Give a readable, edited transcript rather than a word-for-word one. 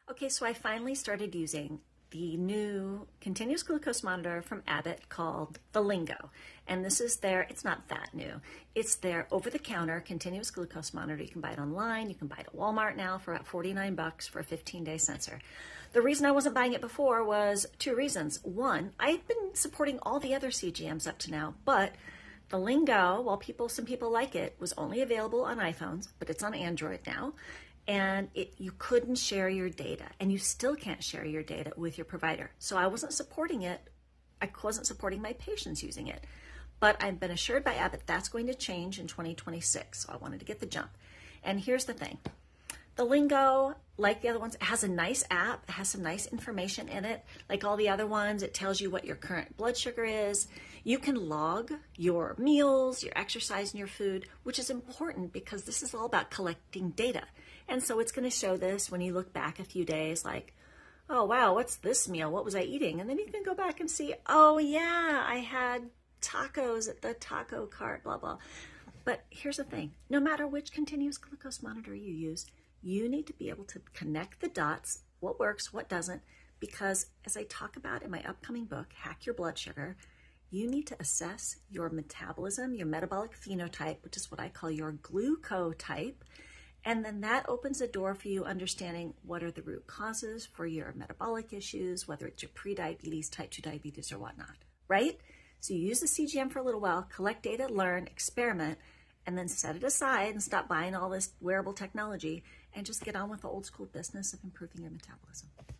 Okay, so I finally started using the new continuous glucose monitor from Abbott called the Lingo. And this is it's not that new. It's their over-the-counter continuous glucose monitor. You can buy it online. You can buy it at Walmart now for about $49 for a 15-day sensor. The reason I wasn't buying it before was two reasons. One, I've been supporting all the other CGMs up to now, but the Lingo, while some people like it, was only available on iPhones, but it's on Android now. And you couldn't share your data, and you still can't share your data with your provider. So I wasn't supporting it. I wasn't supporting my patients using it. But I've been assured by Abbott that's going to change in 2026. So I wanted to get the jump. And here's the thing. The Lingo, like the other ones, it has a nice app. It has some nice information in it. Like all the other ones, it tells you what your current blood sugar is. You can log your meals, your exercise, and your food, which is important because this is all about collecting data. And so it's going to show this when you look back a few days, like, oh, wow, what's this meal? What was I eating? And then you can go back and see, oh, yeah, I had tacos at the taco cart, blah, blah. But here's the thing. No matter which continuous glucose monitor you use, you need to be able to connect the dots, what works, what doesn't, because as I talk about in my upcoming book, Hack Your Blood Sugar, you need to assess your metabolism, your metabolic phenotype, which is what I call your glucotype. And then that opens the door for you understanding what are the root causes for your metabolic issues, whether it's your prediabetes, type 2 diabetes, or whatnot, right? So you use the CGM for a little while, collect data, learn, experiment, and then set it aside and stop buying all this wearable technology and just get on with the old school business of improving your metabolism.